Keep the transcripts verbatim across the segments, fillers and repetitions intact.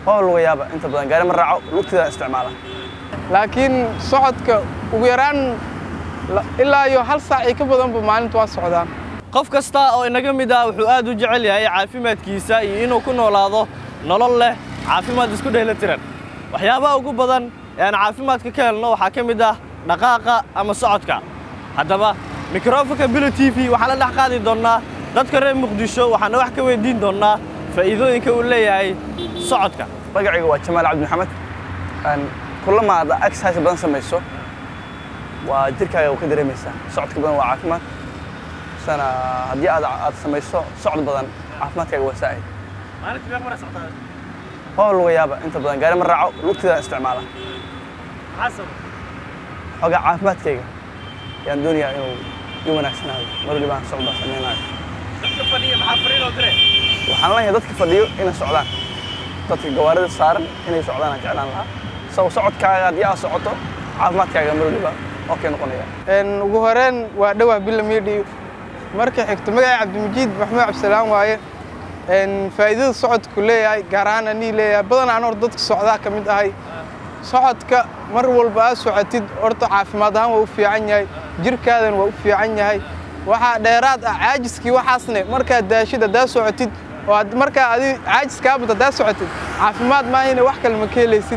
oo lagu yaaba inta badan gaari ma raaco lugtida isticmaala laakiin socodka ugu yaraan ilaa iyo hal saac ka badan buu maalintu waa socdaan qof kasta oo inaga mid ah wuxuu aad u jecel yahay caafimaadkiisa iyo inuu ku noolaado nolol leh caafimaad isku dheelitiran waxyaabaha ugu badan ee aan caafimaadka ka helno waxaa ka mid ah dhaqaaqa ama socodka haddaba mikrofonka Bilo T V waxaa la dhex qaadi doonaa dadka reer Muqdisho waxaana wax ka weydiin doonaa faa'iidooyinka uu leeyahay socodka magacaygu waa Jamaal Cabdi Maxamed aan kullama aad exercise badan samayso waa jirkaaga uu ka dareemaysaa socodka badan waa caafimaad sana haddii aad aad samayso socod badan caafimaadkaaga waa saa'id maalintii meeqa mar socdaa oo lagu yaaba inta badan gaari ma raaco lugtida isticmaala xasab xogaa caafimaadkayga yaan doonayaa inuu i wanaagsanaado mar walba aan socdo samaynayo dadka fadhiya maxaa fariin oo diray waxaan leeyahay dadka fadhiyo inay socdaan dadka gawaarida saaran inay socdaan aan jeclaan lahaa soo socodkaaga haddii aad socoto caafimaadkaaga mar walba okay noqonaya een ugu horeen waa dhawaa Bilo Media marka xigto magaca Cabdimajiid Maxamed Cabdisalaam waaye een faa'iidada socodku leeyahay gaar ahaan ani leeyahay badan aan hor dadka socdaa ka mid ahay socodka mar walba aad socotid horta caafimaad ahaan waa u fiican yahay jirkaadan waa u fiican yahay waxa dheeraad ah caajiskii waxaasne marka daashida daa socotid oo marka adi caajiska abada daa socotid caafimaad ma ahayna wax kale ma keelaysid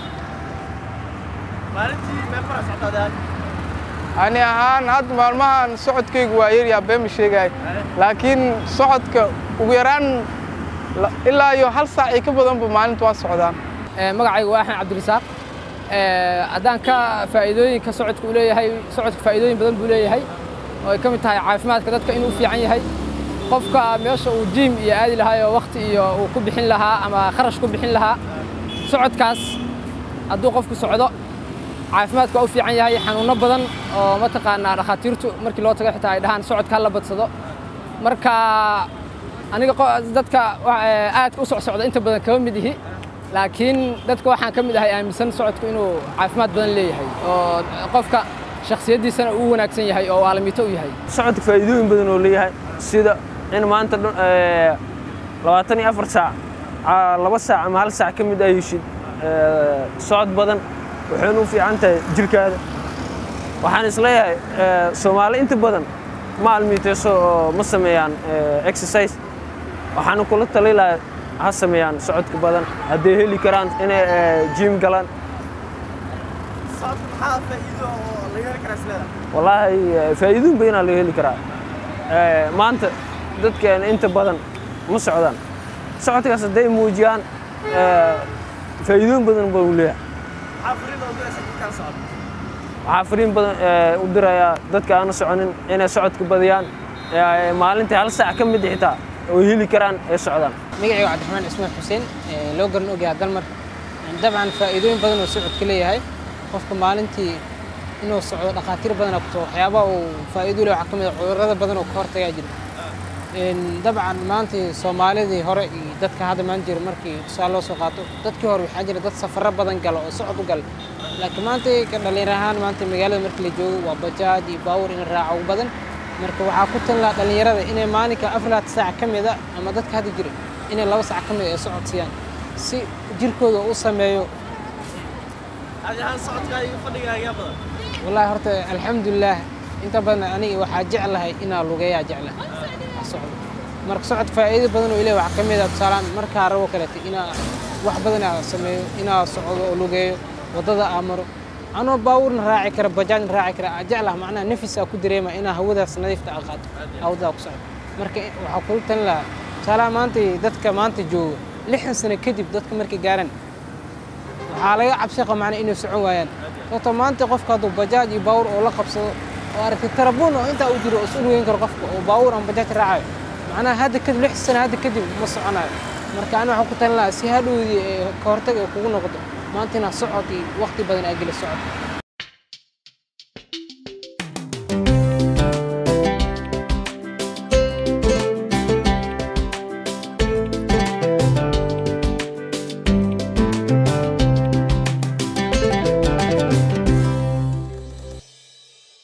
maalintii meeqa mar socdaa ani ahaan had maalmahan socodkaygu waa yar yaa been sheegay laakiin socodka ugu yaraan ilaa iyo hal saac ka badan buu maalintu waa socdaan ee magacaygu waa Axmed Cabdirasaaq ee adaan ka faa'iidooyinka socodku u leeyahay socodku faa'iidooyin badan buu leeyahay oo ay ka mid tahay caafimaadka dadka inuu fiican yahay qofka meesha uu gym iyo aadi lahaa oo waqti iyo uu ku bixin lahaa ama kharash ku bixin lahaa socodkaas hadduu qofku socdo caafimaadku u fiican yahay xanuuno badan oo ma taqaanaa dhakhaatiirtu markii loo tago xitaa ay dhahaan socodka la badsado marka aniga dadka aad u socda inta badan kaba mid yihi laakiin dadka waxaan ka mid ahay aaminsan socodku inuu caafimaad badan leeyahay oo qofka shakhsiyadiisana uu wanaagsan yahay oo aalamiito u yahay socodka faa'iidooyin badan oo leeyahay sida in maanta labaatan iyo afar saac laba saac ama hal saac ka mid ah yishid socod badan waxaan u fiican tahay jirkaada waxaan isleeyahay Soomaali inta badan ma almiitayso oo ma sameeyaan exercise waxaan kula taliilaa ha sameeyaan socodka badan haddii heli karaan inay gym galaan socodka maxaa faa'iido oo laga heli karaa isleedahay wallaahi faa'iidooyin badan laga heli karaa maanta dadkeen inta badan ma socdaan socodkaas haday muujiyaan faa'iidooyin badan buu leeyahay waxaa fariin badan u dirayaa dadka aan soconin inay socodka badiyaan maalintii hal saac ka mid xitaa oo heli karaan ay socdaan magacaygu Cabdiraxmaan Ismail Xuseen loo garan ogaa dalmar dabcan faa'iidooyin badan oo socodka leeyahay qofka maalintii inuu socdo dhaqaatiir badan ku soo waxyaabo uu faa'iido leh waxa kamid ah cudurrada badan oo ka hortaga jira in dabcan maanta Soomaalidii hore iyo dadka hadda maan jira markii tusaale loo soo qaato dadkii hore waxa jira dad safar badan galo oo socod u gal laakiin maanta ka dhalinyarahan maanta magaalada markii la joogo waa bajaaj iyo baawur in raaco badan marka waxa ku tan la dhalinyarada inay maalinka afar saac kamid ah ama dadka hadda jira inay laba saac kamid ah socod siiyaan si jirkooda u sameeyo adiga socodka iyo fadhigaaga badan wallahi horta alxamdulillah inta badan aniga waxa jeclahay inaa lugeeyaa jeclahay socod marka socod faa'iido badan oo ilaahay waxa kamid ah tusaale marka rabo kale inaa wax badan aan sameeyo inaa socdo oo lugeeyo wadada amaro anoo baawurna raaci kara bajaaj raaci kara jeclahay macnaha nafis ku dareema inaa hawadaas nadiifta ah qaato hawada ku socdo marka waxa ku tan la tusaale maanta dadka maanta jooga lixdan sano kadib dadka markay gaaran waxa laga cabsi qabaa inay socon waayaan sababtoo maanta qofka haduu bajaaj iyo baawur oo la qabsado oo aragti tarabuun oo inta uu jiro oo weyn karo qofka oo baawur aan bajaaj raacayo macnaha hadda kadib lix sano hadda kadib ma soconayo marka ana waxa ku tan la si hadhoodii ka hortag kugu noqdo maanta ina socod iyo waqti badan ay geli socod